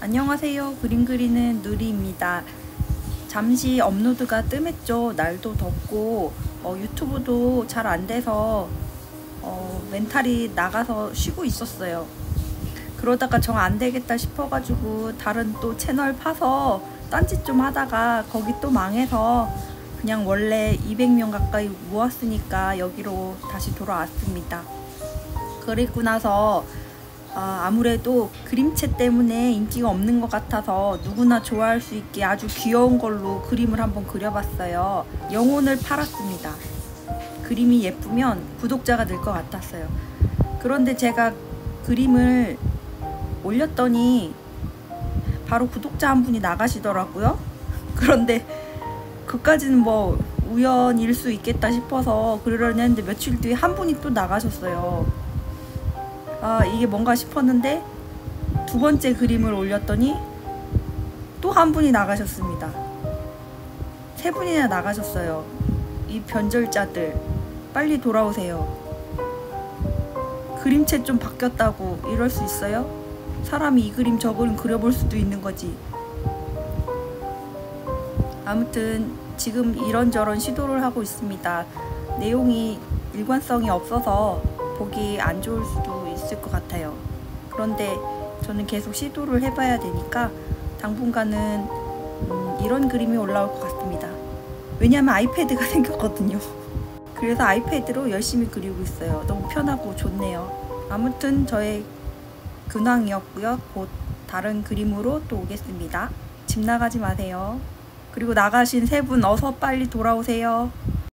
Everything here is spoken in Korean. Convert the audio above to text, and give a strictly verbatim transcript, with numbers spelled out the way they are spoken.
안녕하세요. 그림 그리는 누리입니다. 잠시 업로드가 뜸했죠. 날도 덥고 어, 유튜브도 잘 안 돼서 어, 멘탈이 나가서 쉬고 있었어요. 그러다가 정 안 되겠다 싶어가지고 다른 또 채널 파서 딴짓 좀 하다가 거기 또 망해서 그냥 원래 이백 명 가까이 모았으니까 여기로 다시 돌아왔습니다. 그리고 나서 아, 아무래도 그림체 때문에 인기가 없는 것 같아서 누구나 좋아할 수 있게 아주 귀여운 걸로 그림을 한번 그려봤어요. 영혼을 팔았습니다. 그림이 예쁘면 구독자가 늘 것 같았어요. 그런데 제가 그림을 올렸더니 바로 구독자 한 분이 나가시더라고요. 그런데 그까지는 뭐 우연일 수 있겠다 싶어서 그러려니 했는데 며칠 뒤에 한 분이 또 나가셨어요. 아, 이게 뭔가 싶었는데 두 번째 그림을 올렸더니 또 한 분이 나가셨습니다. 세 분이나 나가셨어요. 이 변절자들 빨리 돌아오세요. 그림체 좀 바뀌었다고 이럴 수 있어요? 사람이 이 그림 저 그림 그려볼 수도 있는 거지. 아무튼 지금 이런저런 시도를 하고 있습니다. 내용이 일관성이 없어서 보기 안 좋을 수도 있을 것 같아요. 그런데 저는 계속 시도를 해봐야 되니까 당분간은 음, 이런 그림이 올라올 것 같습니다. 왜냐하면 아이패드가 생겼거든요. 그래서 아이패드로 열심히 그리고 있어요. 너무 편하고 좋네요. 아무튼 저의 근황이었고요. 곧 다른 그림으로 또 오겠습니다. 집 나가지 마세요. 그리고 나가신 세 분 어서 빨리 돌아오세요.